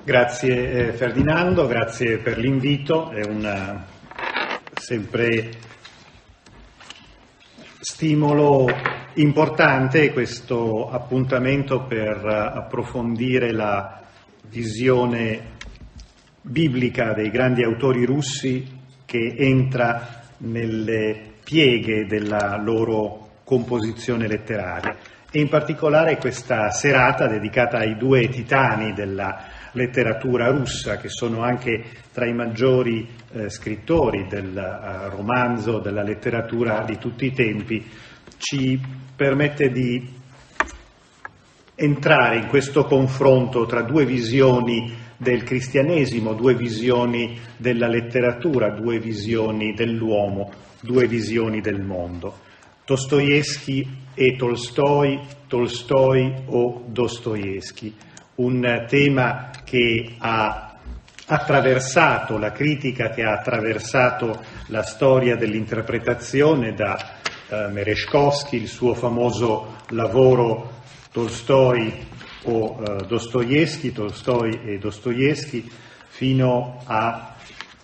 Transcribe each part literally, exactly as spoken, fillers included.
Grazie eh, Ferdinando, grazie per l'invito, è un sempre stimolo importante questo appuntamento per approfondire la visione biblica dei grandi autori russi che entra nelle pieghe della loro composizione letteraria e in particolare questa serata dedicata ai due titani della letteratura russa, che sono anche tra i maggiori eh, scrittori del uh, romanzo, della letteratura di tutti i tempi, ci permette di entrare in questo confronto tra due visioni del cristianesimo, due visioni della letteratura, due visioni dell'uomo, due visioni del mondo. Dostoevskij e Tolstoj, Tolstoj o Dostoevskij. Un tema che ha attraversato la critica, che ha attraversato la storia dell'interpretazione da eh, Merezhkovskij, il suo famoso lavoro Tolstoj o eh, Dostoevskij, Tolstoj e Dostoevskij, fino a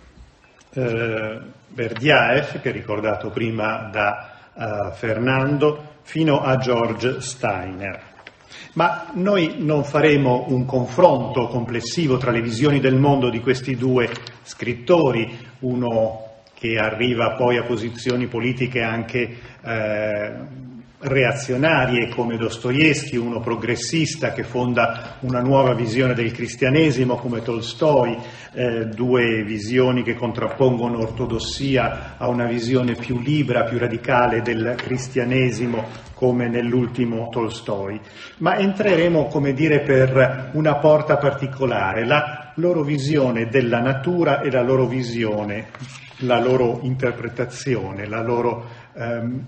eh, Berdyaev, che è ricordato prima da eh, Fernando, fino a George Steiner. Ma noi non faremo un confronto complessivo tra le visioni del mondo di questi due scrittori, uno che arriva poi a posizioni politiche anche eh, reazionarie come Dostoevskij, uno progressista che fonda una nuova visione del cristianesimo come Tolstoj, eh, due visioni che contrappongono ortodossia a una visione più libera, più radicale del cristianesimo come nell'ultimo Tolstoj. Ma entreremo, come dire, per una porta particolare, la loro visione della natura e la loro visione, la loro interpretazione, la loro ehm,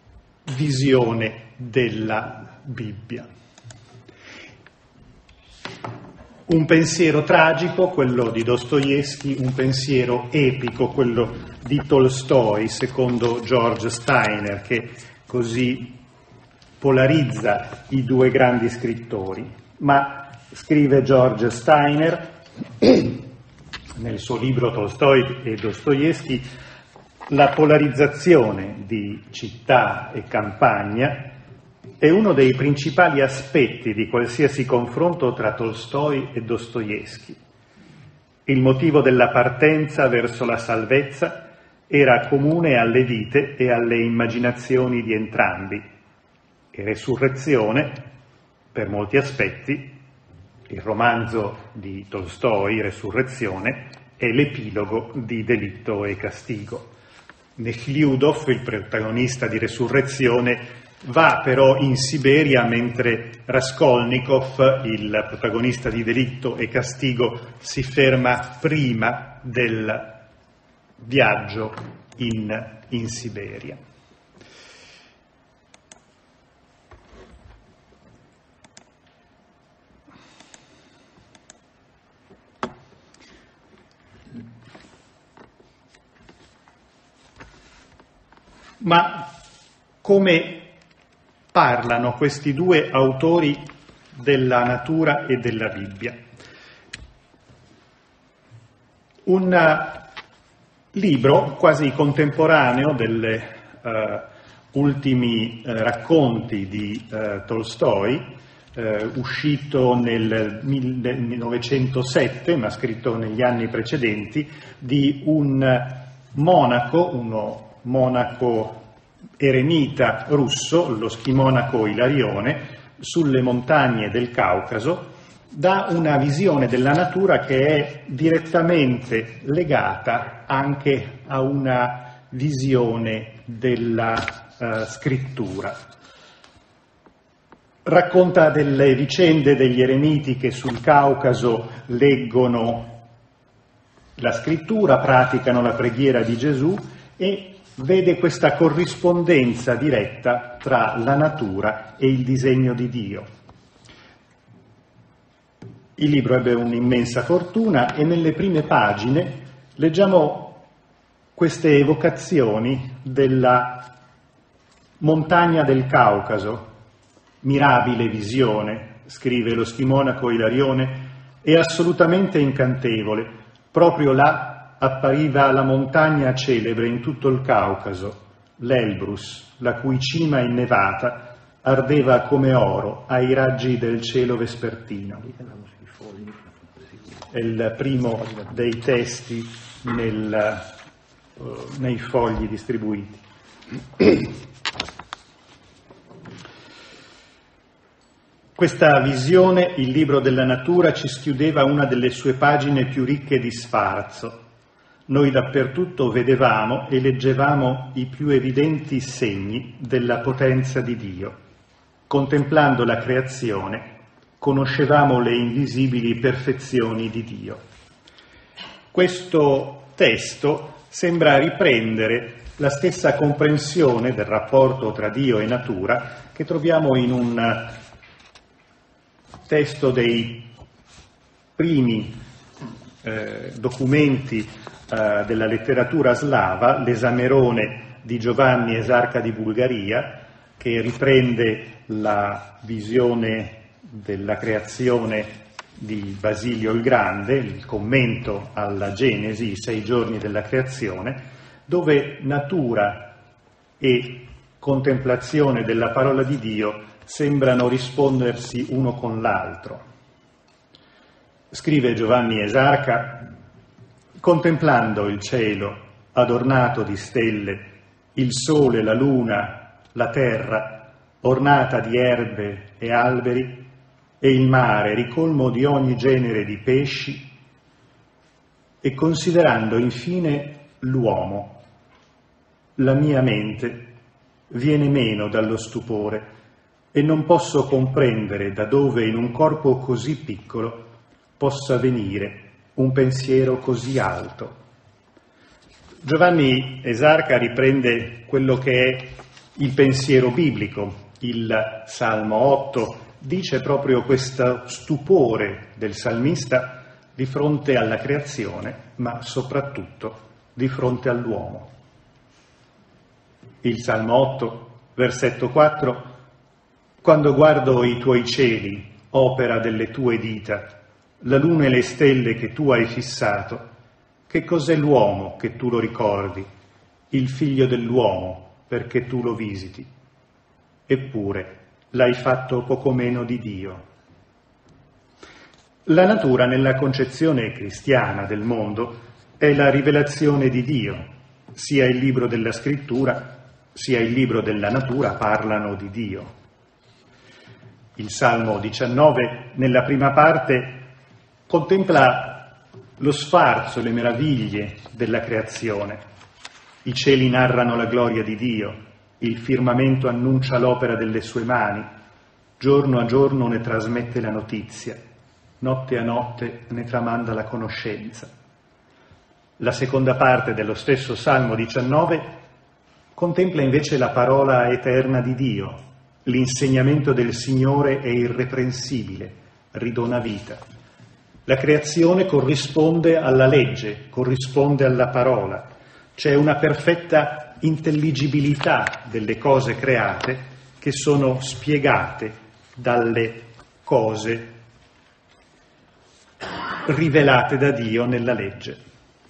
visione della Bibbia. Un pensiero tragico, quello di Dostoevskij, un pensiero epico, quello di Tolstoj, secondo George Steiner, che così polarizza i due grandi scrittori. Ma scrive George Steiner nel suo libro Tolstoj e Dostoevskij: la polarizzazione di città e campagna è uno dei principali aspetti di qualsiasi confronto tra Tolstoj e Dostoevskij. Il motivo della partenza verso la salvezza era comune alle vite e alle immaginazioni di entrambi, e Resurrezione, per molti aspetti, il romanzo di Tolstoj, Resurrezione, è l'epilogo di Delitto e Castigo. Nechliudov, il protagonista di Resurrezione, va però in Siberia mentre Raskolnikov, il protagonista di Delitto e Castigo, si ferma prima del viaggio in, in Siberia. Ma come parlano questi due autori della natura e della Bibbia? Un libro quasi contemporaneo degli uh, ultimi uh, racconti di uh, Tolstoj, uh, uscito nel millenovecentosette, ma scritto negli anni precedenti, di un monaco, uno monaco eremita russo, lo schimonaco Ilarione, sulle montagne del Caucaso, dà una visione della natura che è direttamente legata anche a una visione della uh, scrittura. Racconta delle vicende degli eremiti che sul Caucaso leggono la scrittura, praticano la preghiera di Gesù e vede questa corrispondenza diretta tra la natura e il disegno di Dio. Il libro ebbe un'immensa fortuna e nelle prime pagine leggiamo queste evocazioni della montagna del Caucaso, mirabile visione, scrive lo schimonaco Ilarione, e assolutamente incantevole. Proprio là appariva la montagna celebre in tutto il Caucaso, l'Elbrus, la cui cima innevata ardeva come oro ai raggi del cielo vespertino. È il primo dei testi nel, uh, nei fogli distribuiti. Questa visione, il libro della natura, ci schiudeva una delle sue pagine più ricche di sfarzo. Noi dappertutto vedevamo e leggevamo i più evidenti segni della potenza di Dio. Contemplando la creazione, conoscevamo le invisibili perfezioni di Dio. Questo testo sembra riprendere la stessa comprensione del rapporto tra Dio e natura che troviamo in un testo dei primi eh, documenti eh, della letteratura slava, l'Esamerone di Giovanni Esarca di Bulgaria, che riprende la visione della creazione di Basilio il Grande, il commento alla Genesi, i sei giorni della creazione, dove natura e contemplazione della parola di Dio sembrano rispondersi uno con l'altro. Scrive Giovanni Esarca: contemplando il cielo adornato di stelle, il sole, la luna, la terra, ornata di erbe e alberi, e il mare ricolmo di ogni genere di pesci, e considerando infine l'uomo, la mia mente viene meno dallo stupore e non posso comprendere da dove in un corpo così piccolo possa venire un pensiero così alto. Giovanni Esarca riprende quello che è il pensiero biblico. Il Salmo otto dice proprio questo stupore del salmista di fronte alla creazione, ma soprattutto di fronte all'uomo. Il Salmo otto, versetto quattro: quando guardo i tuoi cieli, opera delle tue dita, la luna e le stelle che tu hai fissato, che cos'è l'uomo che tu lo ricordi, il figlio dell'uomo perché tu lo visiti? Eppure l'hai fatto poco meno di Dio. La natura nella concezione cristiana del mondo è la rivelazione di Dio. Sia il libro della scrittura sia il libro della natura parlano di Dio. Il Salmo diciannove, nella prima parte, contempla lo sfarzo, le meraviglie della creazione. I cieli narrano la gloria di Dio, il firmamento annuncia l'opera delle sue mani, giorno a giorno ne trasmette la notizia, notte a notte ne tramanda la conoscenza. La seconda parte dello stesso Salmo diciannove contempla invece la parola eterna di Dio. L'insegnamento del Signore è irreprensibile, ridona vita. La creazione corrisponde alla legge, corrisponde alla parola. C'è una perfetta intelligibilità delle cose create che sono spiegate dalle cose rivelate da Dio nella legge.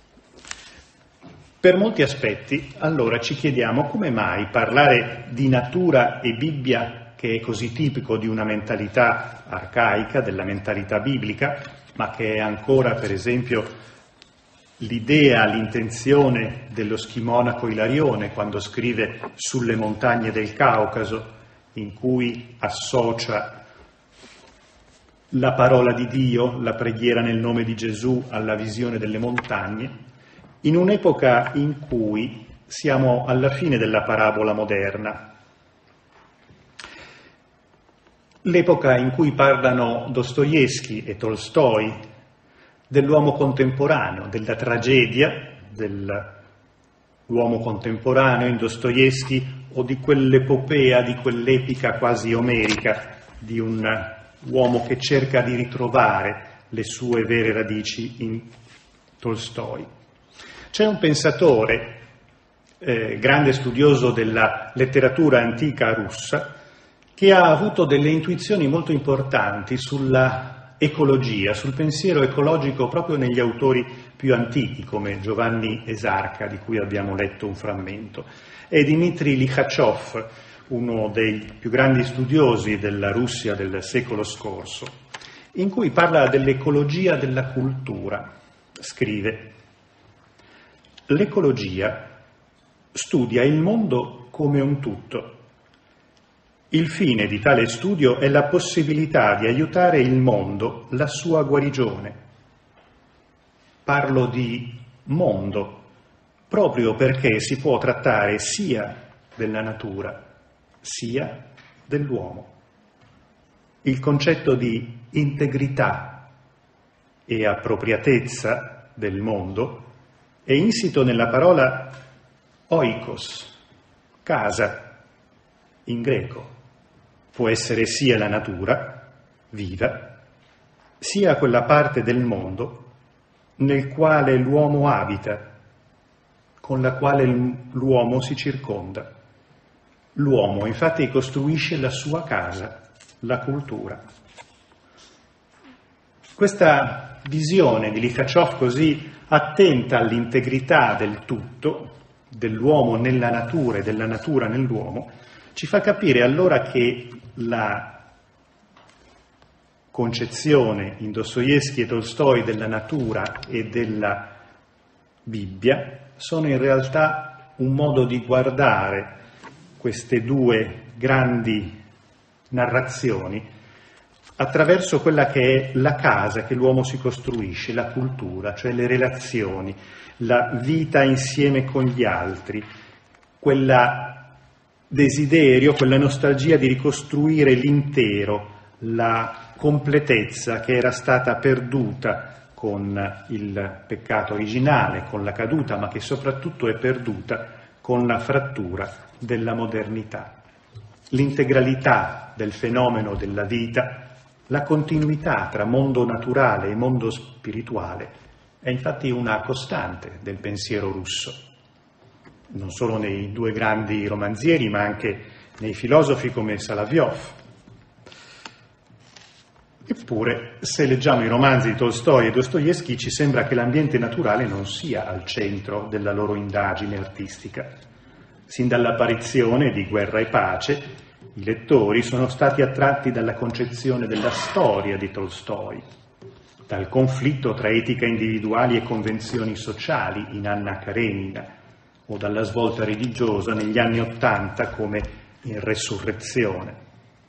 Per molti aspetti, allora, ci chiediamo come mai parlare di natura e Bibbia, che è così tipico di una mentalità arcaica, della mentalità biblica, ma che è ancora, per esempio, l'idea, l'intenzione dello schimonaco Ilarione quando scrive Sulle montagne del Caucaso, in cui associa la parola di Dio, la preghiera nel nome di Gesù, alla visione delle montagne, in un'epoca in cui siamo alla fine della parabola moderna, l'epoca in cui parlano Dostoevskij e Tolstoi dell'uomo contemporaneo, della tragedia dell'uomo contemporaneo in Dostoevskij o di quell'epopea, di quell'epica quasi omerica di un uomo che cerca di ritrovare le sue vere radici in Tolstoi. C'è un pensatore, eh, grande studioso della letteratura antica russa, che ha avuto delle intuizioni molto importanti sulla ecologia, sul pensiero ecologico proprio negli autori più antichi, come Giovanni Esarca, di cui abbiamo letto un frammento, e Dmitry Likhachov, uno dei più grandi studiosi della Russia del secolo scorso, in cui parla dell'ecologia della cultura. Scrive: l'ecologia studia il mondo come un tutto. Il fine di tale studio è la possibilità di aiutare il mondo, la sua guarigione. Parlo di mondo proprio perché si può trattare sia della natura sia dell'uomo. Il concetto di integrità e appropriatezza del mondo è insito nella parola oikos, casa, in greco. Può essere sia la natura, viva, sia quella parte del mondo nel quale l'uomo abita, con la quale l'uomo si circonda. L'uomo infatti costruisce la sua casa, la cultura. Questa visione di Likhachov così attenta all'integrità del tutto, dell'uomo nella natura e della natura nell'uomo, ci fa capire allora che la concezione in Dostoevskij e Tolstoi della natura e della Bibbia sono in realtà un modo di guardare queste due grandi narrazioni attraverso quella che è la casa che l'uomo si costruisce, la cultura, cioè le relazioni, la vita insieme con gli altri, quella desiderio, quella nostalgia di ricostruire l'intero, la completezza che era stata perduta con il peccato originale, con la caduta, ma che soprattutto è perduta con la frattura della modernità. L'integralità del fenomeno della vita, la continuità tra mondo naturale e mondo spirituale è infatti una costante del pensiero russo, non solo nei due grandi romanzieri, ma anche nei filosofi come Solovyov. Eppure, se leggiamo i romanzi di Tolstoi e Dostoevskij, ci sembra che l'ambiente naturale non sia al centro della loro indagine artistica. Sin dall'apparizione di Guerra e Pace, i lettori sono stati attratti dalla concezione della storia di Tolstoi, dal conflitto tra etica individuali e convenzioni sociali in Anna Karenina, o dalla svolta religiosa negli anni Ottanta come in Resurrezione.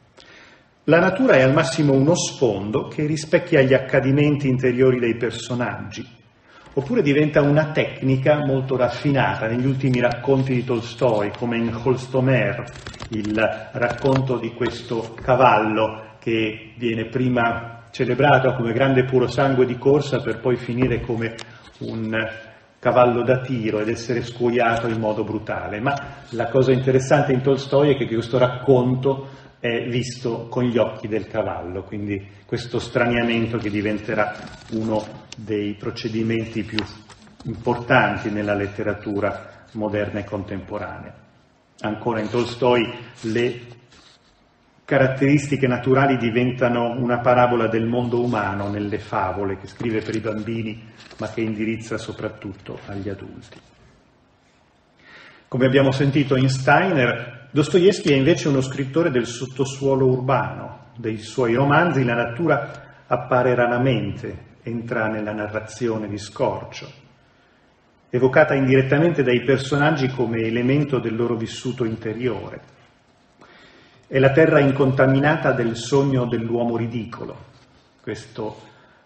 La natura è al massimo uno sfondo che rispecchia gli accadimenti interiori dei personaggi, oppure diventa una tecnica molto raffinata negli ultimi racconti di Tolstoi, come in Holstomer, il racconto di questo cavallo che viene prima celebrato come grande purosangue di corsa per poi finire come un cavallo da tiro ed essere scuoiato in modo brutale. Ma la cosa interessante in Tolstoi è che questo racconto è visto con gli occhi del cavallo, quindi questo straniamento che diventerà uno dei procedimenti più importanti nella letteratura moderna e contemporanea. Ancora in Tolstoi le caratteristiche naturali diventano una parabola del mondo umano nelle favole che scrive per i bambini, ma che indirizza soprattutto agli adulti. Come abbiamo sentito in Steiner, Dostoevskij è invece uno scrittore del sottosuolo urbano. Dei suoi romanzi la natura appare raramente, entra nella narrazione di scorcio, evocata indirettamente dai personaggi come elemento del loro vissuto interiore. È la terra incontaminata del sogno dell'uomo ridicolo. Questo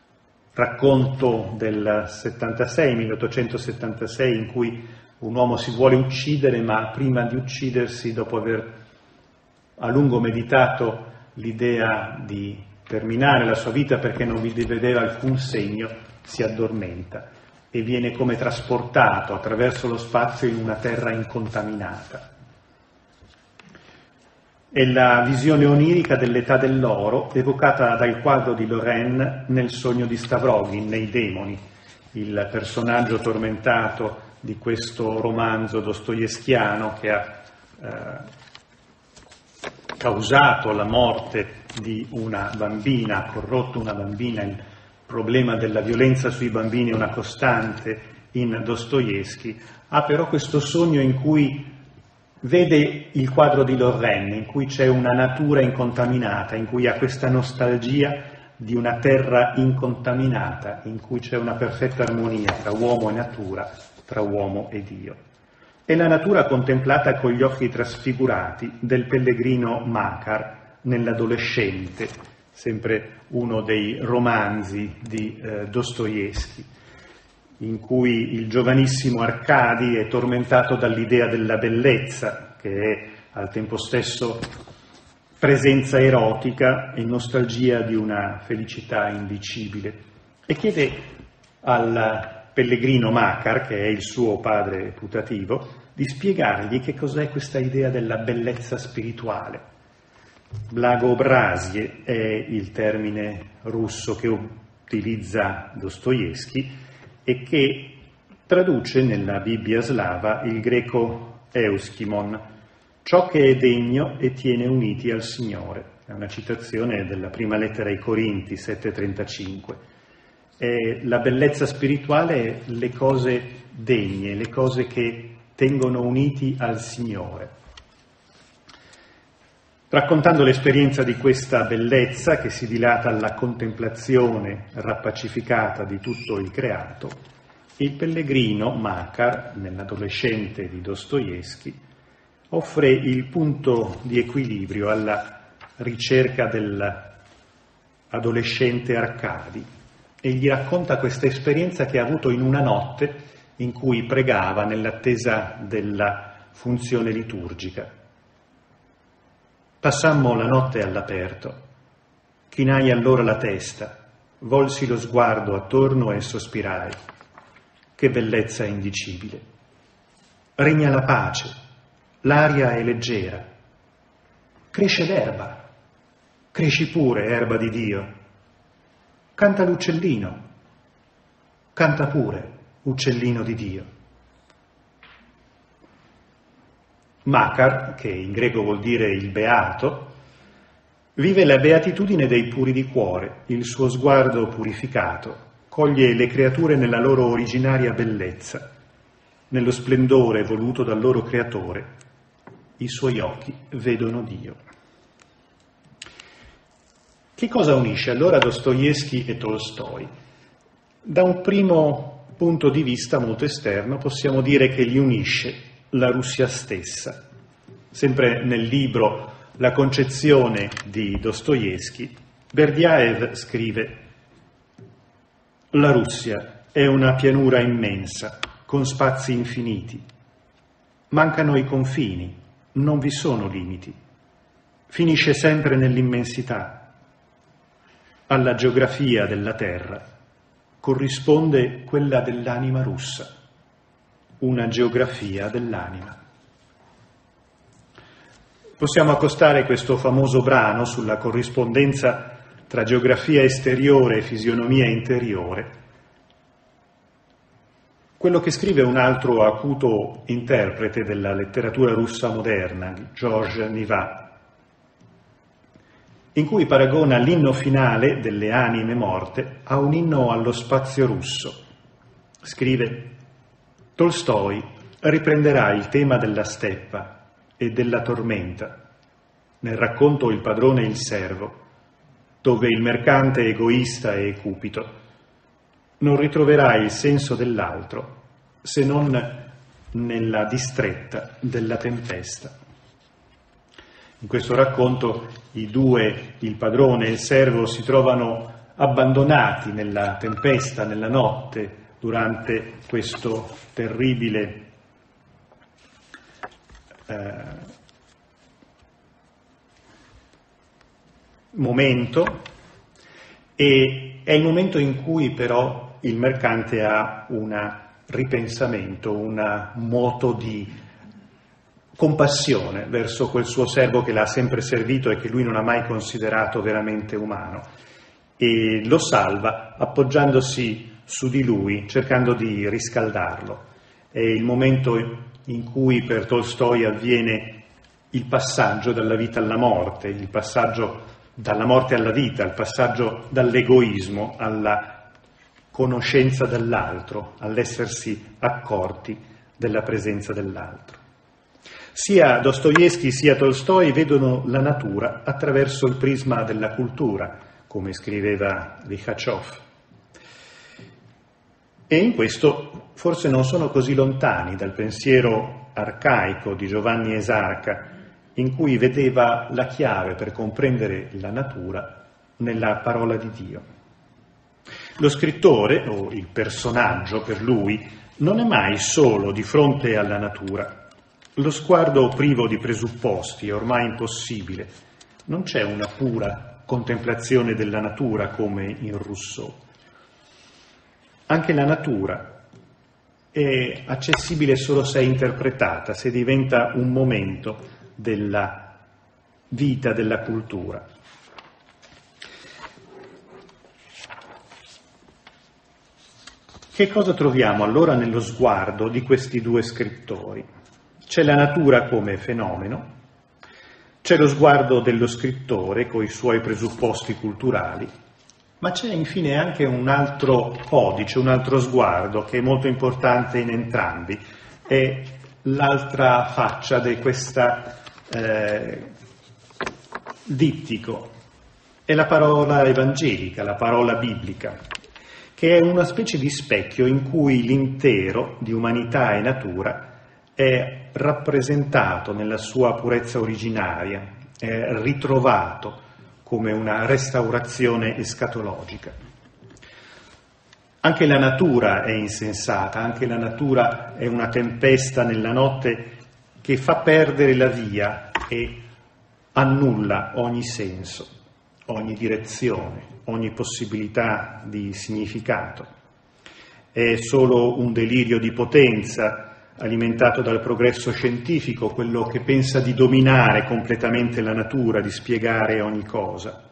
racconto del settantasei, milleottocentosettantasei, in cui un uomo si vuole uccidere, ma prima di uccidersi, dopo aver a lungo meditato l'idea di terminare la sua vita perché non vi vedeva alcun segno, si addormenta e viene come trasportato attraverso lo spazio in una terra incontaminata. È la visione onirica dell'età dell'oro evocata dal quadro di Lorraine nel sogno di Stavrogin, nei Demoni, il personaggio tormentato di questo romanzo dostoevskiano che ha eh, causato la morte di una bambina, ha corrotto una bambina, il problema della violenza sui bambini è una costante in Dostoevskij, ha però questo sogno in cui vede il quadro di Lorraine, in cui c'è una natura incontaminata, in cui ha questa nostalgia di una terra incontaminata, in cui c'è una perfetta armonia tra uomo e natura, tra uomo e Dio. È la natura contemplata con gli occhi trasfigurati del pellegrino Makar nell'Adolescente, sempre uno dei romanzi di eh, Dostoevskij, in cui il giovanissimo Arkady è tormentato dall'idea della bellezza, che è al tempo stesso presenza erotica e nostalgia di una felicità indicibile, e chiede al pellegrino Makar, che è il suo padre putativo, di spiegargli che cos'è questa idea della bellezza spirituale. Blagobrazie è il termine russo che utilizza Dostoevskij e che traduce nella Bibbia slava il greco euschimon, ciò che è degno e tiene uniti al Signore. È una citazione della prima lettera ai Corinti sette trentacinque. E la bellezza spirituale è le cose degne, le cose che tengono uniti al Signore. Raccontando l'esperienza di questa bellezza che si dilata alla contemplazione rappacificata di tutto il creato, il pellegrino Makar, nell'Adolescente di Dostoevskij, offre il punto di equilibrio alla ricerca dell'adolescente Arkady e gli racconta questa esperienza che ha avuto in una notte in cui pregava nell'attesa della funzione liturgica. Passammo la notte all'aperto, chinai allora la testa, volsi lo sguardo attorno e sospirai. Che bellezza indicibile! Regna la pace, l'aria è leggera, cresce l'erba, cresci pure, erba di Dio, canta l'uccellino, canta pure, uccellino di Dio. Makar, che in greco vuol dire il beato, vive la beatitudine dei puri di cuore, il suo sguardo purificato coglie le creature nella loro originaria bellezza, nello splendore voluto dal loro creatore. I suoi occhi vedono Dio. Che cosa unisce allora Dostoevskij e Tolstoj? Da un primo punto di vista molto esterno possiamo dire che li unisce la Russia stessa. Sempre nel libro La concezione di Dostoevskij, Berdiaev scrive: la Russia è una pianura immensa, con spazi infiniti. Mancano i confini, non vi sono limiti. Finisce sempre nell'immensità. Alla geografia della terra corrisponde quella dell'anima russa, una geografia dell'anima. Possiamo accostare questo famoso brano sulla corrispondenza tra geografia esteriore e fisionomia interiore, quello che scrive un altro acuto interprete della letteratura russa moderna, Georges Nivat, in cui paragona l'inno finale delle anime morte a un inno allo spazio russo. Scrive: Tolstoj riprenderà il tema della steppa e della tormenta nel racconto Il padrone e il servo, dove il mercante egoista e cupido non ritroverà il senso dell'altro se non nella distretta della tempesta. In questo racconto i due, il padrone e il servo, si trovano abbandonati nella tempesta, nella notte, durante questo terribile eh, momento, e è il momento in cui però il mercante ha un ripensamento, un moto di compassione verso quel suo servo che l'ha sempre servito e che lui non ha mai considerato veramente umano, e lo salva appoggiandosi su di lui, cercando di riscaldarlo. È il momento in cui per Tolstoj avviene il passaggio dalla vita alla morte, il passaggio dalla morte alla vita, il passaggio dall'egoismo alla conoscenza dell'altro, all'essersi accorti della presenza dell'altro. Sia Dostoevskij sia Tolstoi vedono la natura attraverso il prisma della cultura, come scriveva Likhachov. E in questo forse non sono così lontani dal pensiero arcaico di Giovanni Esarca, in cui vedeva la chiave per comprendere la natura nella parola di Dio. Lo scrittore, o il personaggio per lui, non è mai solo di fronte alla natura. Lo sguardo privo di presupposti è ormai impossibile. Non c'è una pura contemplazione della natura come in Rousseau. Anche la natura è accessibile solo se è interpretata, se diventa un momento della vita, della cultura. Che cosa troviamo allora nello sguardo di questi due scrittori? C'è la natura come fenomeno, c'è lo sguardo dello scrittore con i suoi presupposti culturali, ma c'è infine anche un altro codice, un altro sguardo che è molto importante in entrambi, è l'altra faccia di questa eh, dittico, è la parola evangelica, la parola biblica, che è una specie di specchio in cui l'intero di umanità e natura è rappresentato nella sua purezza originaria, è ritrovato come una restaurazione escatologica. Anche la natura è insensata, anche la natura è una tempesta nella notte che fa perdere la via e annulla ogni senso, ogni direzione, ogni possibilità di significato. È solo un delirio di potenza alimentato dal progresso scientifico, quello che pensa di dominare completamente la natura, di spiegare ogni cosa.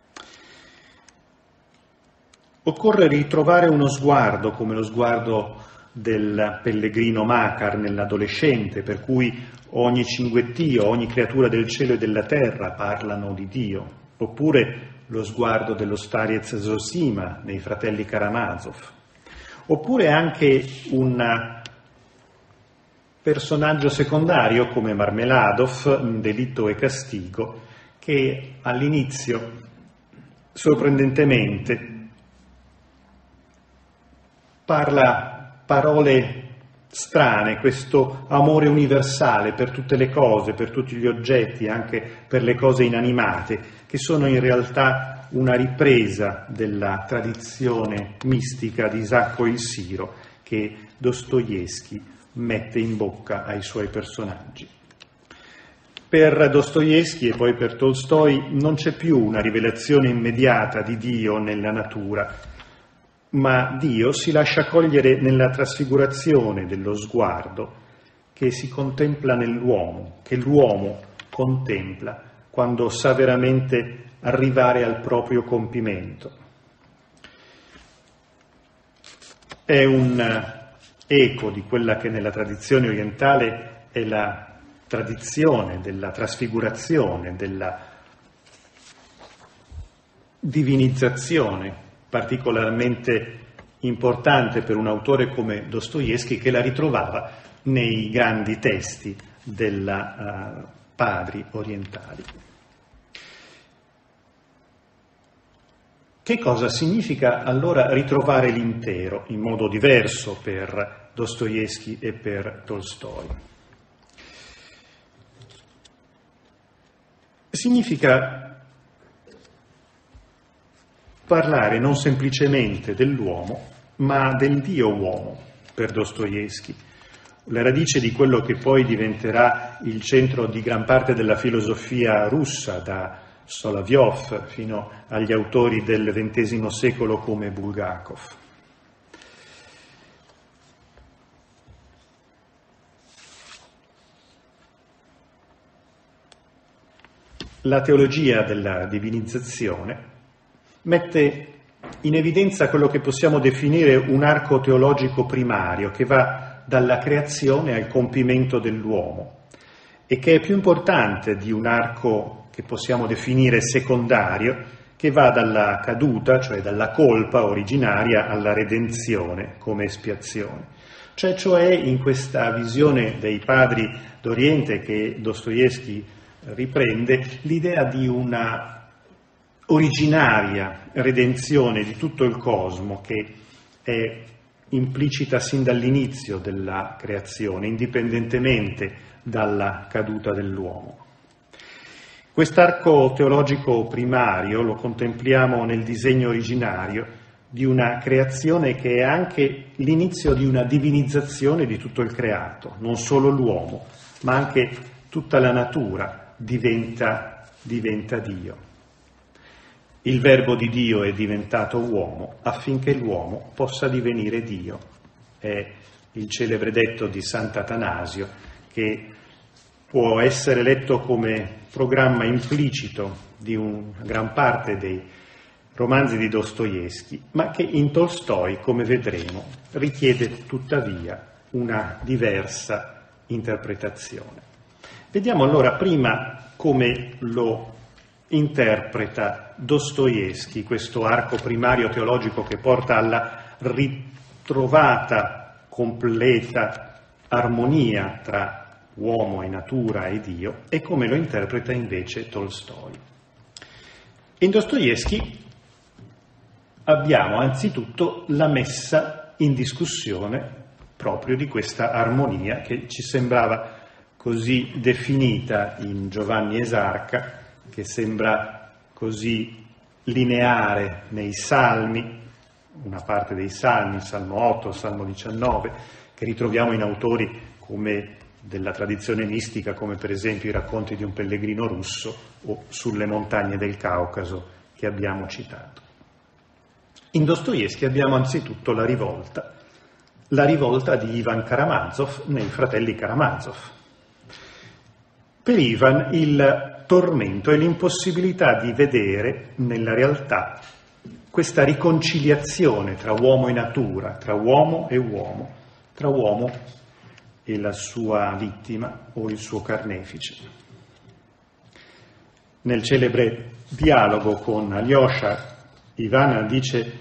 Occorre ritrovare uno sguardo, come lo sguardo del pellegrino Makar nell'adolescente, per cui ogni cinguettio, ogni creatura del cielo e della terra parlano di Dio, oppure lo sguardo dello Starez Zosima nei fratelli Karamazov, oppure anche un personaggio secondario come Marmeladov in Delitto e Castigo, che all'inizio sorprendentemente parla parole strane, questo amore universale per tutte le cose, per tutti gli oggetti, anche per le cose inanimate, che sono in realtà una ripresa della tradizione mistica di Isacco il Siro che Dostoevskij mette in bocca ai suoi personaggi. Per Dostoevskij e poi per Tolstoi non c'è più una rivelazione immediata di Dio nella natura, ma Dio si lascia cogliere nella trasfigurazione dello sguardo che si contempla nell'uomo, che l'uomo contempla quando sa veramente arrivare al proprio compimento. È un eco di quella che nella tradizione orientale è la tradizione della trasfigurazione, della divinizzazione, particolarmente importante per un autore come Dostoevskij, che la ritrovava nei grandi testi dei uh, padri orientali. Che cosa significa allora ritrovare l'intero in modo diverso per Dostoevskij e per Tolstoi? Significa parlare non semplicemente dell'uomo, ma del Dio uomo per Dostoevskij, la radice di quello che poi diventerà il centro di gran parte della filosofia russa, da Solovyov fino agli autori del ventesimo secolo come Bulgakov. La teologia della divinizzazione mette in evidenza quello che possiamo definire un arco teologico primario che va dalla creazione al compimento dell'uomo e che è più importante di un arco che possiamo definire secondario, che va dalla caduta, cioè dalla colpa originaria, alla redenzione come espiazione. Cioè, cioè in questa visione dei padri d'Oriente che Dostoevskij riprende, l'idea di una originaria redenzione di tutto il cosmo che è implicita sin dall'inizio della creazione, indipendentemente dalla caduta dell'uomo. Quest'arco teologico primario lo contempliamo nel disegno originario di una creazione che è anche l'inizio di una divinizzazione di tutto il creato, non solo l'uomo, ma anche tutta la natura diventa, diventa Dio. Il Verbo di Dio è diventato uomo affinché l'uomo possa divenire Dio. È il celebre detto di Sant'Atanasio che può essere letto come programma implicito di una gran parte dei romanzi di Dostoevskij, ma che in Tolstoj, come vedremo, richiede tuttavia una diversa interpretazione. Vediamo allora prima come lo interpreta Dostoevskij, questo arco primario teologico che porta alla ritrovata completa armonia tra uomo e natura e Dio, e come lo interpreta invece Tolstoj. In Dostoevskij abbiamo anzitutto la messa in discussione proprio di questa armonia che ci sembrava così definita in Giovanni Esarca, che sembra così lineare nei salmi, una parte dei salmi, il Salmo otto, il Salmo diciannove, che ritroviamo in autori come della tradizione mistica, come per esempio i racconti di un pellegrino russo o Sulle montagne del Caucaso che abbiamo citato. In Dostoevskij abbiamo anzitutto la rivolta, la rivolta di Ivan Karamazov nei Fratelli Karamazov. Per Ivan il tormento è l'impossibilità di vedere nella realtà questa riconciliazione tra uomo e natura, tra uomo e uomo, tra uomo e la sua vittima o il suo carnefice. Nel celebre dialogo con Alyosha, Ivan dice: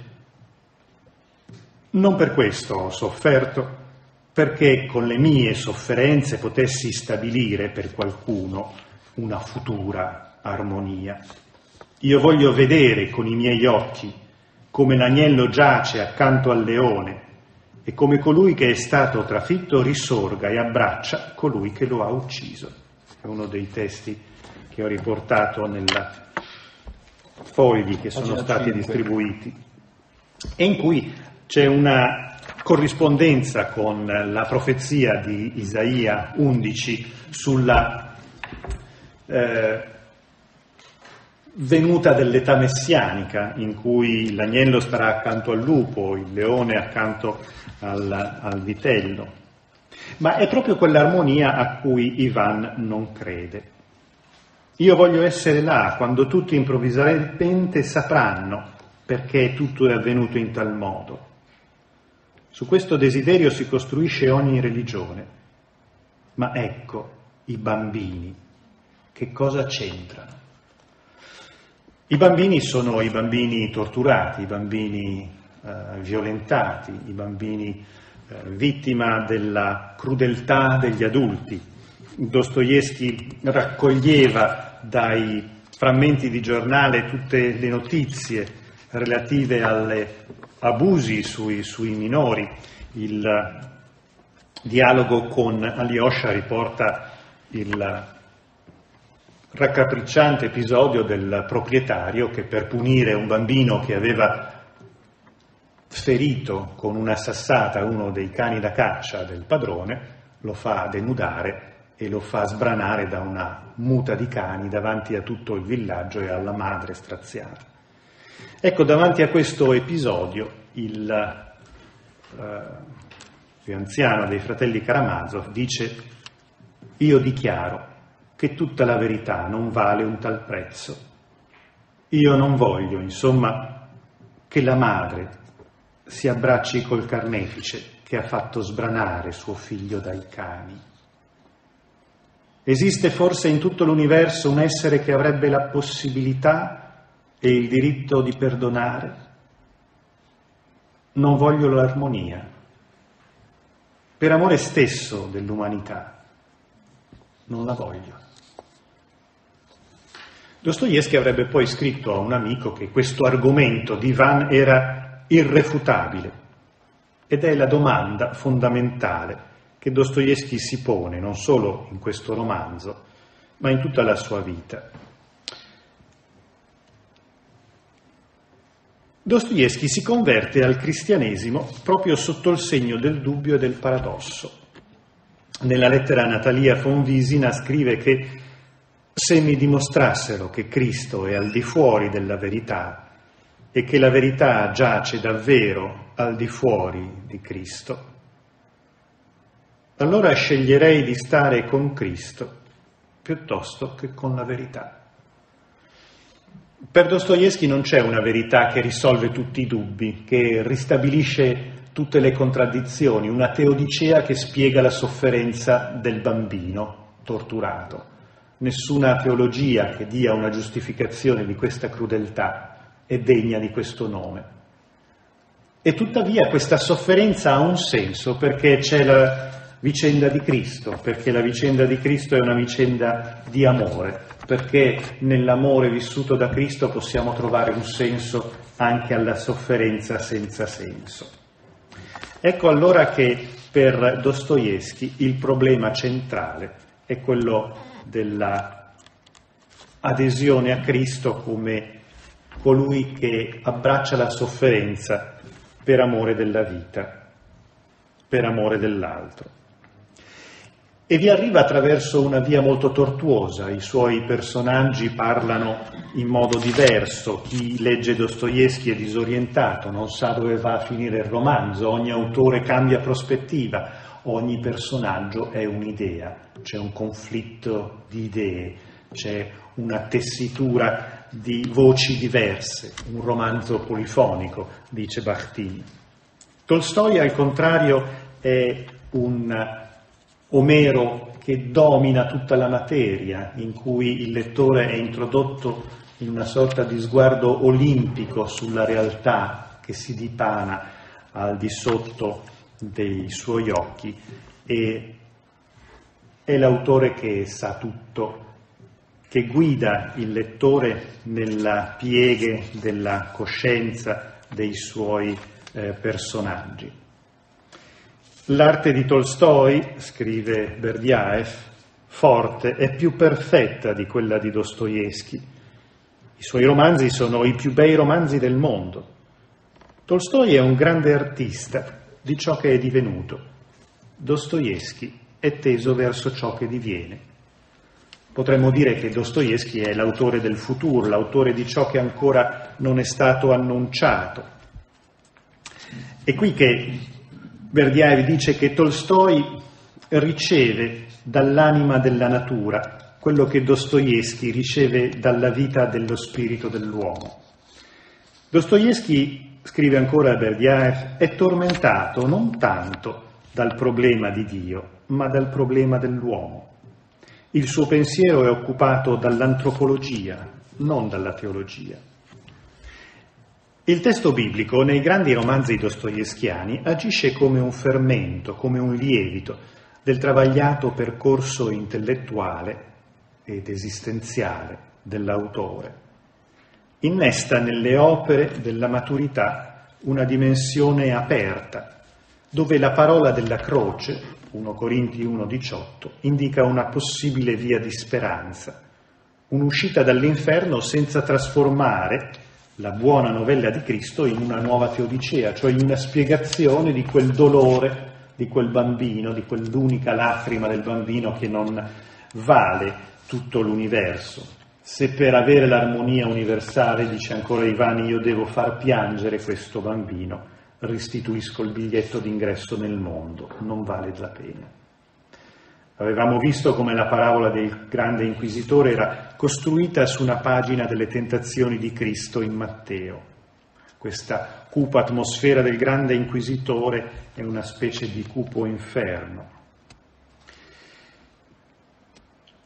non per questo ho sofferto, perché con le mie sofferenze potessi stabilire per qualcuno una futura armonia. Io voglio vedere con i miei occhi come l'agnello giace accanto al leone e come colui che è stato trafitto risorga e abbraccia colui che lo ha ucciso. È uno dei testi che ho riportato nella fogli che sono stati distribuiti e in cui c'è una corrispondenza con la profezia di Isaia undici sulla eh, venuta dell'età messianica, in cui l'agnello starà accanto al lupo, il leone accanto al, al vitello. Ma è proprio quell'armonia a cui Ivan non crede. Io voglio essere là quando tutti improvvisamente sapranno perché tutto è avvenuto in tal modo. Su questo desiderio si costruisce ogni religione. Ma ecco i bambini, che cosa c'entrano? I bambini sono i bambini torturati, i bambini eh, violentati, i bambini eh, vittima della crudeltà degli adulti. Dostoevskij raccoglieva dai frammenti di giornale tutte le notizie relative agli abusi sui, sui minori. Il dialogo con Alyosha riporta il raccapricciante episodio del proprietario che, per punire un bambino che aveva ferito con una sassata uno dei cani da caccia del padrone, lo fa denudare e lo fa sbranare da una muta di cani davanti a tutto il villaggio e alla madre straziata. Ecco, davanti a questo episodio il eh, più anziano dei fratelli Karamazov dice: io dichiaro che tutta la verità non vale un tal prezzo. Io non voglio, insomma, che la madre si abbracci col carnefice che ha fatto sbranare suo figlio dai cani. Esiste forse in tutto l'universo un essere che avrebbe la possibilità e il diritto di perdonare? Non voglio l'armonia, per amore stesso dell'umanità, non la voglio. Dostoevskij avrebbe poi scritto a un amico che questo argomento di Ivan era irrefutabile, ed è la domanda fondamentale che Dostoevskij si pone non solo in questo romanzo, ma in tutta la sua vita. Dostoevskij si converte al cristianesimo proprio sotto il segno del dubbio e del paradosso. Nella lettera a Natalia von Wiesina scrive che se mi dimostrassero che Cristo è al di fuori della verità e che la verità giace davvero al di fuori di Cristo, allora sceglierei di stare con Cristo piuttosto che con la verità. Per Dostoevskij non c'è una verità che risolve tutti i dubbi, che ristabilisce tutte le contraddizioni, una teodicea che spiega la sofferenza del bambino torturato. Nessuna teologia che dia una giustificazione di questa crudeltà è degna di questo nome. E tuttavia questa sofferenza ha un senso, perché c'è la vicenda di Cristo, perché la vicenda di Cristo è una vicenda di amore, perché nell'amore vissuto da Cristo possiamo trovare un senso anche alla sofferenza senza senso. Ecco allora che per Dostoevskij il problema centrale è quello della adesione a Cristo come colui che abbraccia la sofferenza per amore della vita, per amore dell'altro. E vi arriva attraverso una via molto tortuosa. I suoi personaggi parlano in modo diverso. Chi legge Dostoevskij è disorientato, non sa dove va a finire il romanzo, ogni autore cambia prospettiva, ogni personaggio è un'idea, c'è un conflitto di idee, c'è una tessitura di voci diverse, un romanzo polifonico, dice Bakhtin. Tolstoj, al contrario, è un Omero che domina tutta la materia, in cui il lettore è introdotto in una sorta di sguardo olimpico sulla realtà che si dipana al di sotto dei suoi occhi, e è l'autore che sa tutto, che guida il lettore nella pieghe della coscienza dei suoi eh, personaggi. L'arte di Tolstoj, scrive Berdiaev, forte, è più perfetta di quella di Dostoevskij. I suoi romanzi sono i più bei romanzi del mondo. Tolstoj è un grande artista di ciò che è divenuto. Dostoevskij è teso verso ciò che diviene. Potremmo dire che Dostoevskij è l'autore del futuro, l'autore di ciò che ancora non è stato annunciato. È qui che Berdiaev dice che Tolstoj riceve dall'anima della natura quello che Dostoevskij riceve dalla vita dello spirito dell'uomo. Dostoevskij, scrive ancora Berdiaev, è tormentato non tanto dal problema di Dio, ma dal problema dell'uomo. Il suo pensiero è occupato dall'antropologia, non dalla teologia. Il testo biblico nei grandi romanzi dostoevskiani agisce come un fermento, come un lievito del travagliato percorso intellettuale ed esistenziale dell'autore. Innesta nelle opere della maturità una dimensione aperta, dove la parola della croce, primo Corinzi uno diciotto, indica una possibile via di speranza, un'uscita dall'inferno senza trasformare la buona novella di Cristo in una nuova teodicea, cioè in una spiegazione di quel dolore di quel bambino, di quell'unica lacrima del bambino che non vale tutto l'universo. Se per avere l'armonia universale, dice ancora Ivani, io devo far piangere questo bambino, restituisco il biglietto d'ingresso nel mondo, non vale la pena. Avevamo visto come la parabola del grande inquisitore era costruita su una pagina delle tentazioni di Cristo in Matteo. Questa cupa atmosfera del grande inquisitore è una specie di cupo inferno.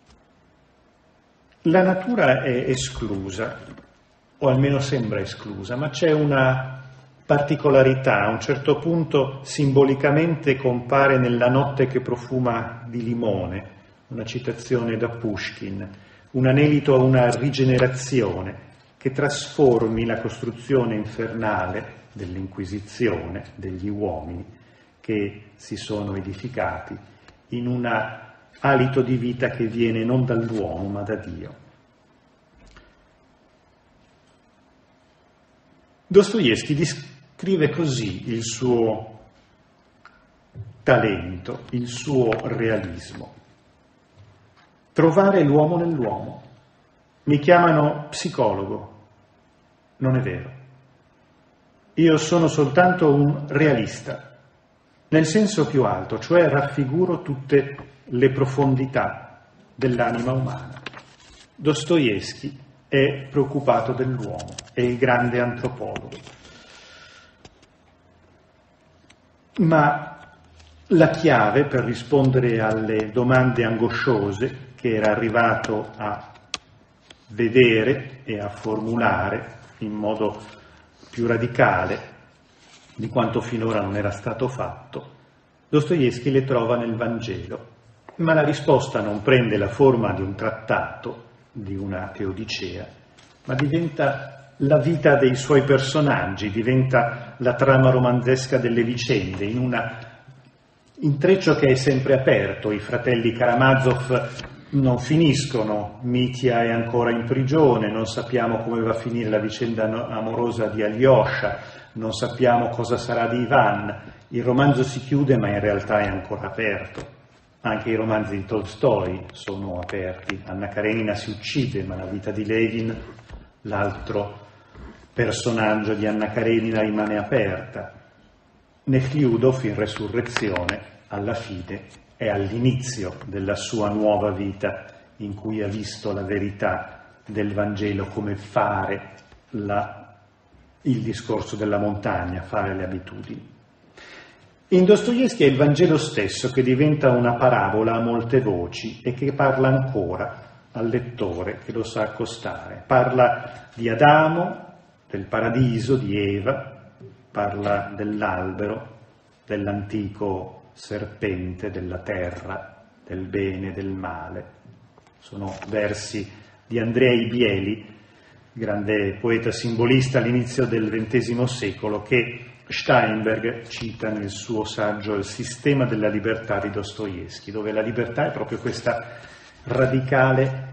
La natura è esclusa, o almeno sembra esclusa, ma c'è una particolarità. A un certo punto simbolicamente compare nella notte che profuma di limone, una citazione da Pushkin, un anelito a una rigenerazione che trasformi la costruzione infernale dell'Inquisizione, degli uomini che si sono edificati, in un alito di vita che viene non dall'uomo ma da Dio. Dostoevskij descrive così il suo talento, il suo realismo. Trovare l'uomo nell'uomo. Mi chiamano psicologo. Non è vero. Io sono soltanto un realista, nel senso più alto, cioè raffiguro tutte le profondità dell'anima umana. Dostoevskij è preoccupato dell'uomo, è il grande antropologo. Ma la chiave per rispondere alle domande angosciose che era arrivato a vedere e a formulare in modo più radicale di quanto finora non era stato fatto, Dostoevskij le trova nel Vangelo, ma la risposta non prende la forma di un trattato, di una teodicea, ma diventa la vita dei suoi personaggi, diventa la trama romanzesca delle vicende, in un intreccio che è sempre aperto. I fratelli Karamazov non finiscono, Mitya è ancora in prigione, non sappiamo come va a finire la vicenda amorosa di Alyosha, non sappiamo cosa sarà di Ivan. Il romanzo si chiude ma in realtà è ancora aperto. Anche i romanzi di Tolstoi sono aperti. Anna Karenina si uccide, ma la vita di Levin, l'altro personaggio di Anna Karenina, rimane aperta. Nechliudov in Resurrezione, alla fine, è all'inizio della sua nuova vita, in cui ha visto la verità del Vangelo, come fare la, il discorso della montagna, fare le abitudini. In Dostoevskij è il Vangelo stesso che diventa una parabola a molte voci e che parla ancora al lettore che lo sa accostare. Parla di Adamo, del paradiso, di Eva, parla dell'albero, dell'antico serpente, della terra, del bene e del male. Sono versi di Andrei Bieli, grande poeta simbolista all'inizio del ventesimo secolo, che Steinberg cita nel suo saggio Il sistema della libertà di Dostoevskij, dove la libertà è proprio questa radicale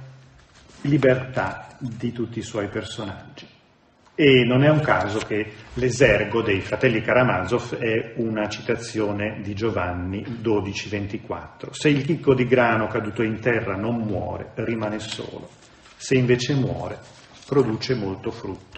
libertà di tutti i suoi personaggi. E non è un caso che l'Esergo dei fratelli Karamazov è una citazione di Giovanni dodici ventiquattro. Se il chicco di grano caduto in terra non muore, rimane solo. Se invece muore, produce molto frutto.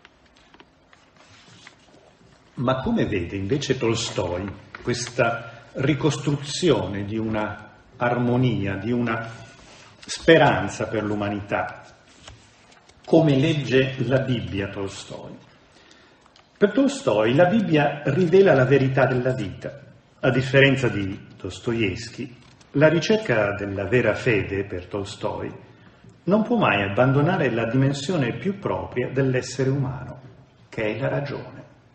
Ma come vede invece Tolstoi questa ricostruzione di una armonia, di una speranza per l'umanità? Come legge la Bibbia Tolstoi? Per Tolstoi la Bibbia rivela la verità della vita. A differenza di Dostoevskij, la ricerca della vera fede per Tolstoi non può mai abbandonare la dimensione più propria dell'essere umano, che è la ragione.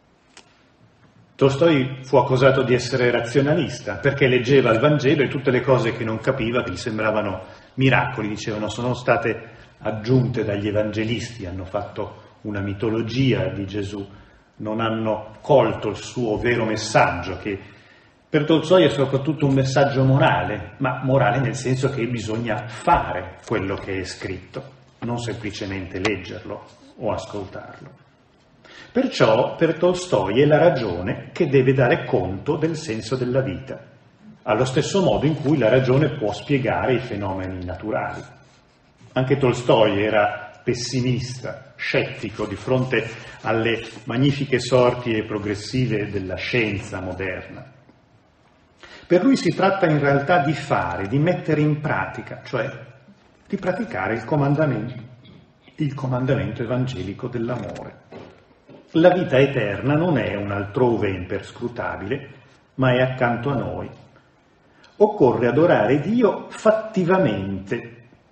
Tolstoi fu accusato di essere razionalista perché leggeva il Vangelo e tutte le cose che non capiva, che gli sembravano miracoli, dicevano, sono state aggiunte dagli evangelisti, hanno fatto una mitologia di Gesù, non hanno colto il suo vero messaggio, che per Tolstoi è soprattutto un messaggio morale, ma morale nel senso che bisogna fare quello che è scritto, non semplicemente leggerlo o ascoltarlo. Perciò per Tolstoi è la ragione che deve dare conto del senso della vita, allo stesso modo in cui la ragione può spiegare i fenomeni naturali. Anche Tolstoi era pessimista, scettico di fronte alle magnifiche sorti e progressive della scienza moderna. Per lui si tratta in realtà di fare, di mettere in pratica, cioè di praticare il comandamento, il comandamento evangelico dell'amore. La vita eterna non è un altrove imperscrutabile, ma è accanto a noi. Occorre adorare Dio fattivamente,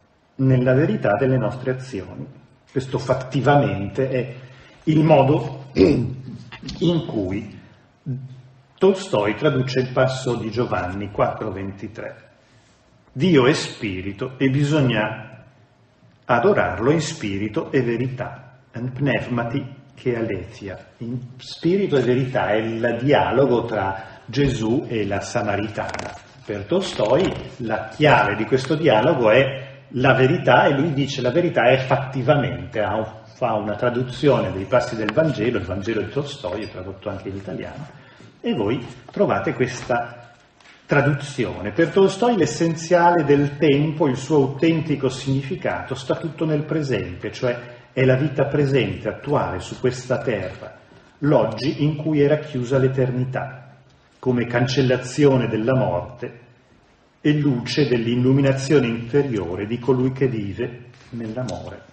nella verità delle nostre azioni. Questo fattivamente è il modo in cui Tolstoi traduce il passo di Giovanni quattro ventitré. Dio è spirito e bisogna adorarlo in spirito e verità. En pneumati che aletheia. In spirito e verità è il dialogo tra Gesù e la Samaritana. Per Tolstoi la chiave di questo dialogo è la verità, e lui dice la verità è fattivamente, ha un, fa una traduzione dei passi del Vangelo, il Vangelo di Tolstoi è tradotto anche in italiano, e voi trovate questa traduzione. Per Tolstoi l'essenziale del tempo, il suo autentico significato, sta tutto nel presente, cioè è la vita presente, attuale, su questa terra, l'oggi in cui era chiusa l'eternità, come cancellazione della morte e luce dell'illuminazione interiore di colui che vive nell'amore.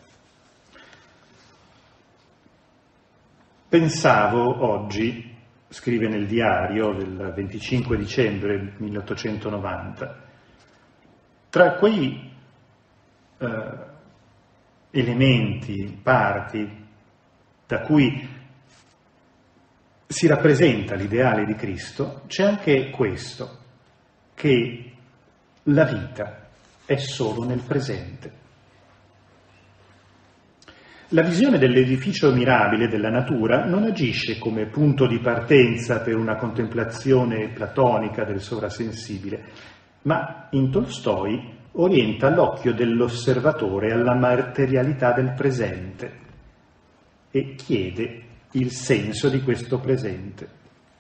Pensavo oggi, scrive nel diario del venticinque dicembre milleottocentonovanta, tra quei eh, elementi, parti da cui si rappresenta l'ideale di Cristo, c'è anche questo, che la vita è solo nel presente. La visione dell'edificio mirabile della natura non agisce come punto di partenza per una contemplazione platonica del sovrasensibile, ma in Tolstoi orienta l'occhio dell'osservatore alla materialità del presente e chiede il senso di questo presente.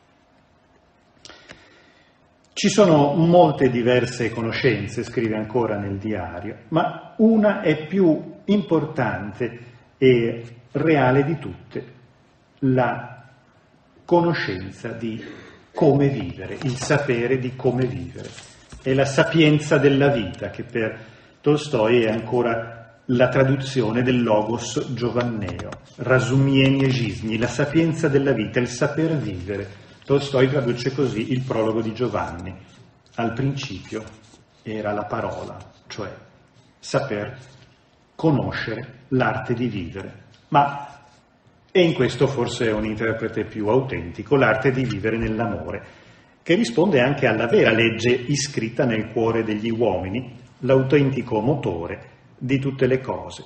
Ci sono molte diverse conoscenze, scrive ancora nel diario, ma una è più importante e reale di tutte, la conoscenza di come vivere, il sapere di come vivere. È la sapienza della vita, che per Tolstoi è ancora la traduzione del logos giovanneo, rasumieni gisni, la sapienza della vita, il saper vivere. Tolstoi traduce così il prologo di Giovanni. Al principio era la parola, cioè saper conoscere l'arte di vivere. Ma, e in questo forse è un interprete più autentico, l'arte di vivere nell'amore, che risponde anche alla vera legge iscritta nel cuore degli uomini, l'autentico motore di tutte le cose.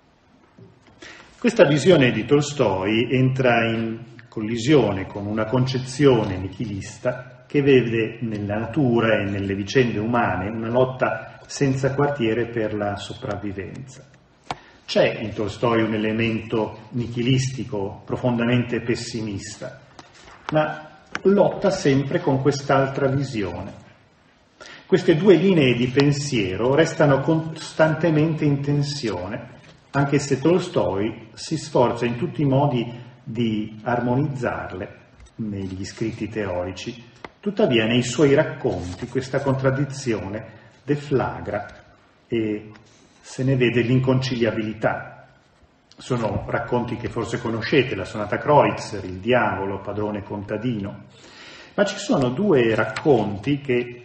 Questa visione di Tolstoi entra in collisione con una concezione nichilista che vede nella natura e nelle vicende umane una lotta senza quartiere per la sopravvivenza. C'è in Tolstoi un elemento nichilistico profondamente pessimista, ma lotta sempre con quest'altra visione. Queste due linee di pensiero restano costantemente in tensione, anche se Tolstoi si sforza in tutti i modi di armonizzarle negli scritti teorici. Tuttavia nei suoi racconti questa contraddizione deflagra e se ne vede l'inconciliabilità. Sono racconti che forse conoscete, la Sonata Kreutzer, Il diavolo, Padrone contadino, ma ci sono due racconti che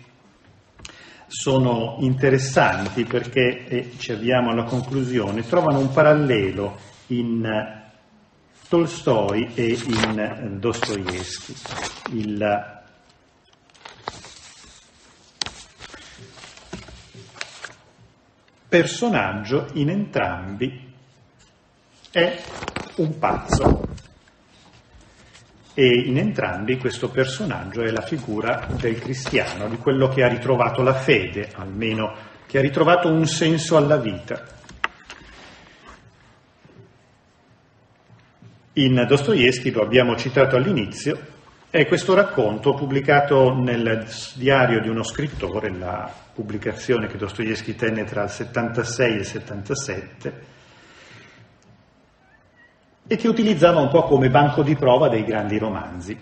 sono interessanti perché, e ci avviamo alla conclusione, trovano un parallelo in Tolstoi e in Dostoevskij. Il personaggio in entrambi è un pazzo e in entrambi questo personaggio è la figura del cristiano, di quello che ha ritrovato la fede, almeno che ha ritrovato un senso alla vita. In Dostoevskij, lo abbiamo citato all'inizio, è questo racconto pubblicato nel diario di uno scrittore, la pubblicazione che Dostoevskij tenne tra il settantasei e il settantasette, e che utilizzava un po' come banco di prova dei grandi romanzi.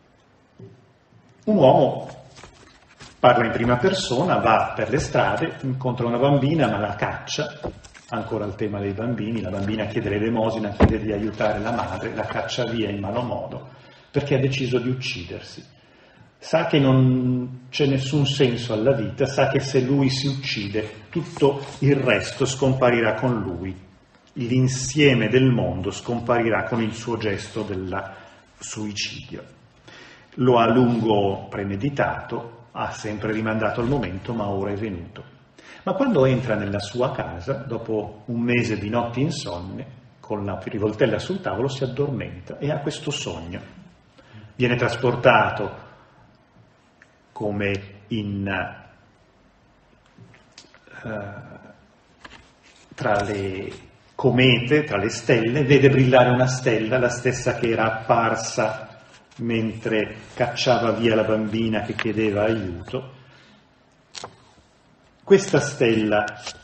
Un uomo parla in prima persona, va per le strade, incontra una bambina ma la caccia, ancora il tema dei bambini, la bambina chiede l'elemosina, chiede di aiutare la madre, la caccia via in malo modo, perché ha deciso di uccidersi. sa che non c'è nessun senso alla vita, sa che se lui si uccide tutto il resto scomparirà con lui, l'insieme del mondo scomparirà con il suo gesto del suicidio. Lo ha a lungo premeditato, ha sempre rimandato il momento, ma ora è venuto. Ma quando entra nella sua casa, dopo un mese di notti insonne, con la rivoltella sul tavolo, si addormenta e ha questo sogno. Viene trasportato come in, uh, tra le comete, tra le stelle, vede brillare una stella, la stessa che era apparsa mentre cacciava via la bambina che chiedeva aiuto. Questa stella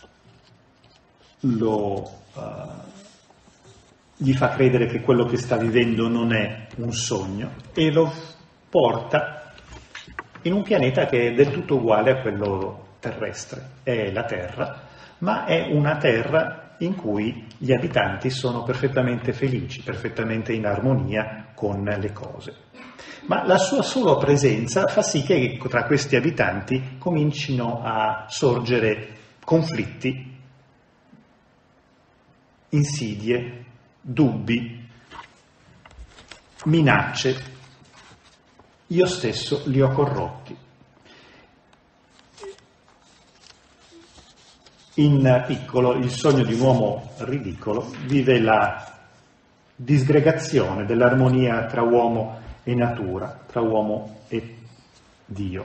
lo, uh, gli fa credere che quello che sta vivendo non è un sogno e lo porta in un pianeta che è del tutto uguale a quello terrestre. È la Terra, ma è una Terra in cui gli abitanti sono perfettamente felici, perfettamente in armonia con le cose. Ma la sua sola presenza fa sì che tra questi abitanti comincino a sorgere conflitti, insidie, dubbi, minacce. Io stesso li ho corrotti. In piccolo, il sogno di un uomo ridicolo vive la disgregazione dell'armonia tra uomo e natura, tra uomo e Dio.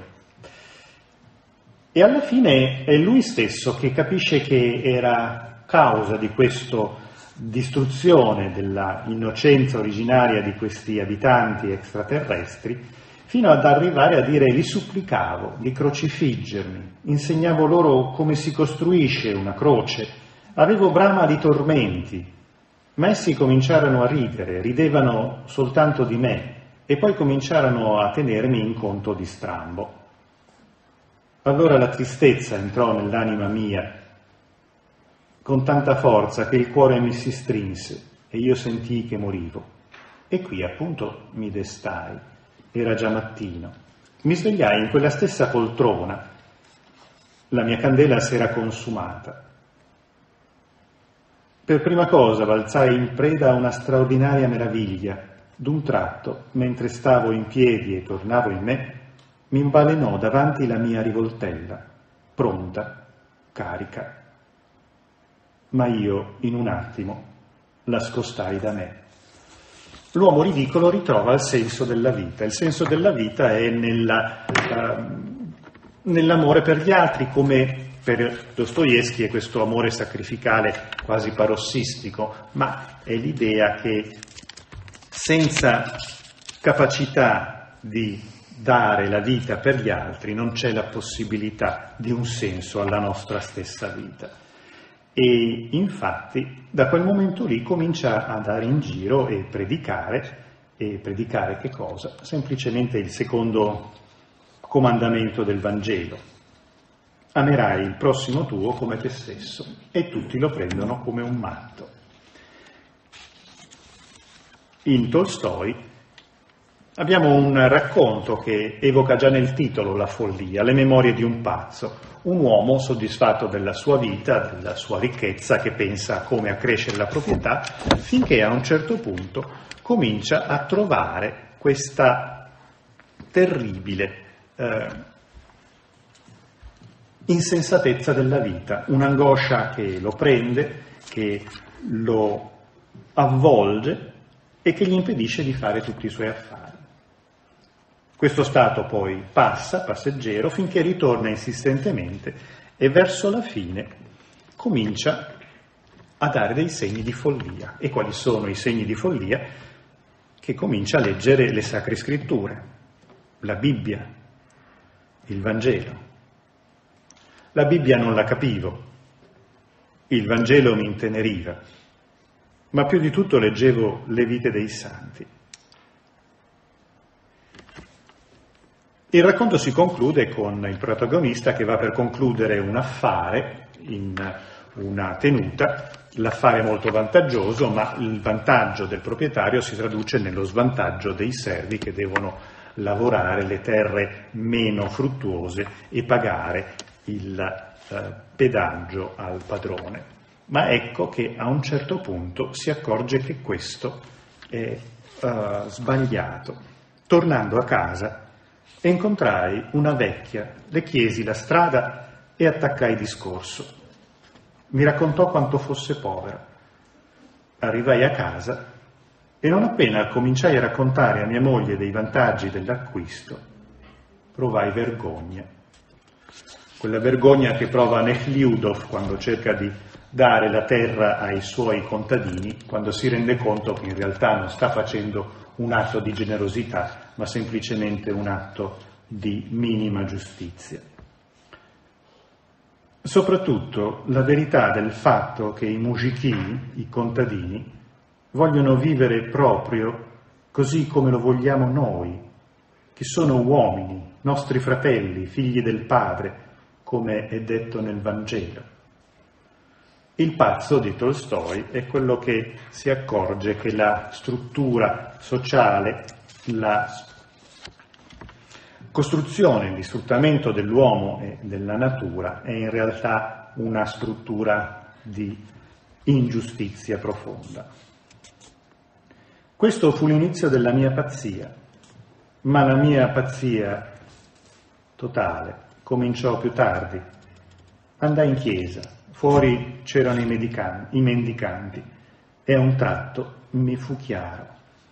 E alla fine è lui stesso che capisce che era causa di questa distruzione della innocenza originaria di questi abitanti extraterrestri, fino ad arrivare a dire: li supplicavo di crocifiggermi, insegnavo loro come si costruisce una croce, avevo brama di tormenti, ma essi cominciarono a ridere, ridevano soltanto di me e poi cominciarono a tenermi in conto di strambo. Allora la tristezza entrò nell'anima mia con tanta forza che il cuore mi si strinse e io sentii che morivo. E qui appunto mi destai. Era già mattino. Mi svegliai in quella stessa poltrona. La mia candela si era consumata. Per prima cosa balzai in preda a una straordinaria meraviglia. D'un tratto, mentre stavo in piedi e tornavo in me, mi imbalenò davanti la mia rivoltella, pronta, carica. Ma io, in un attimo, la scostai da me. L'uomo ridicolo ritrova il senso della vita. Il senso della vita è nella, uh, nell'amore per gli altri, come per Dostoevskij è questo amore sacrificale quasi parossistico, ma è l'idea che senza capacità di dare la vita per gli altri non c'è la possibilità di un senso alla nostra stessa vita. E infatti da quel momento lì comincia a andare in giro e predicare, e predicare che cosa? Semplicemente il secondo comandamento del Vangelo. Amerai il prossimo tuo come te stesso, e tutti lo prendono come un matto. In Tolstoi abbiamo un racconto che evoca già nel titolo la follia, le memorie di un pazzo, un uomo soddisfatto della sua vita, della sua ricchezza, che pensa a come accrescere la proprietà, finché a un certo punto comincia a trovare questa terribile eh, insensatezza della vita, un'angoscia che lo prende, che lo avvolge e che gli impedisce di fare tutti i suoi affari. Questo stato poi passa, passeggero, finché ritorna insistentemente e verso la fine comincia a dare dei segni di follia. E quali sono i segni di follia? Che comincia a leggere le Sacre Scritture, la Bibbia, il Vangelo. La Bibbia non la capivo, il Vangelo mi inteneriva, ma più di tutto leggevo le vite dei santi. Il racconto si conclude con il protagonista che va per concludere un affare in una tenuta, l'affare è molto vantaggioso, ma il vantaggio del proprietario si traduce nello svantaggio dei servi che devono lavorare le terre meno fruttuose e pagare il eh, pedaggio al padrone. Ma ecco che a un certo punto si accorge che questo è eh, sbagliato. Tornando a casa, incontrai una vecchia, le chiesi la strada e attaccai discorso. Mi raccontò quanto fosse povera. Arrivai a casa e non appena cominciai a raccontare a mia moglie dei vantaggi dell'acquisto, provai vergogna. Quella vergogna che prova Nechliudov quando cerca di dare la terra ai suoi contadini, quando si rende conto che in realtà non sta facendo un atto di generosità, ma semplicemente un atto di minima giustizia. Soprattutto la verità del fatto che i mujiki, i contadini, vogliono vivere proprio così come lo vogliamo noi, che sono uomini, nostri fratelli, figli del Padre, come è detto nel Vangelo. Il pazzo di Tolstoi è quello che si accorge che la struttura sociale, la costruzione, di sfruttamento dell'uomo e della natura è in realtà una struttura di ingiustizia profonda. Questo fu l'inizio della mia pazzia, ma la mia pazzia totale cominciò più tardi. Andai in chiesa, fuori c'erano i, medican- i mendicanti e a un tratto mi fu chiaro.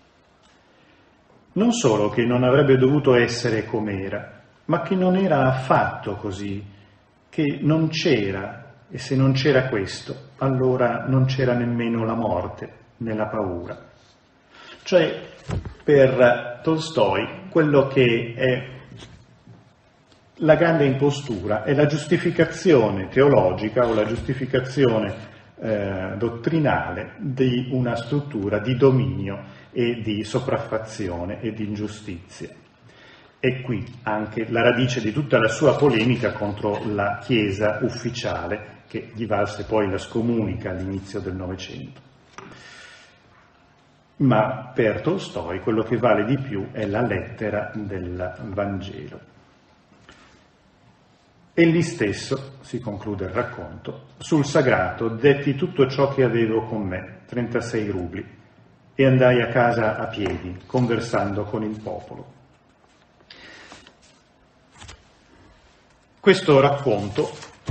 Non solo che non avrebbe dovuto essere com'era, ma che non era affatto così, che non c'era, e se non c'era questo, allora non c'era nemmeno la morte né la paura. Cioè, per Tolstoi, quello che è la grande impostura è la giustificazione teologica o la giustificazione eh, dottrinale di una struttura di dominio e di sopraffazione e di ingiustizia. E qui anche la radice di tutta la sua polemica contro la Chiesa ufficiale, che gli valse poi la scomunica all'inizio del Novecento. Ma per Tolstoi quello che vale di più è la lettera del Vangelo. Egli stesso, si conclude il racconto, sul sagrato detti tutto ciò che avevo con me, trentasei rubli, e andai a casa a piedi, conversando con il popolo. Questo racconto,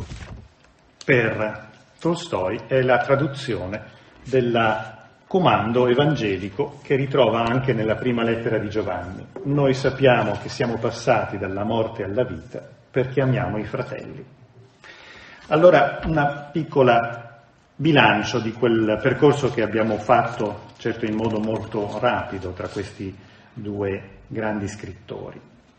per Tolstoi, è la traduzione del comando evangelico che ritrova anche nella prima lettera di Giovanni. Noi sappiamo che siamo passati dalla morte alla vita perché amiamo i fratelli. Allora, una piccola bilancio di quel percorso che abbiamo fatto, certo in modo molto rapido, tra questi due grandi scrittori.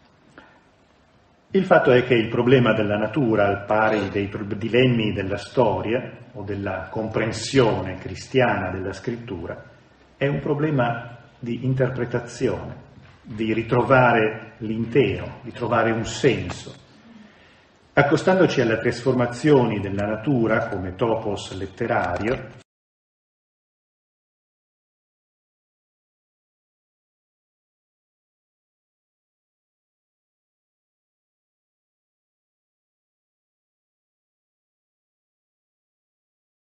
Il fatto è che il problema della natura, al pari dei dilemmi della storia o della comprensione cristiana della scrittura, è un problema di interpretazione, di ritrovare l'intero, di trovare un senso. Accostandoci alle trasformazioni della natura come topos letterario,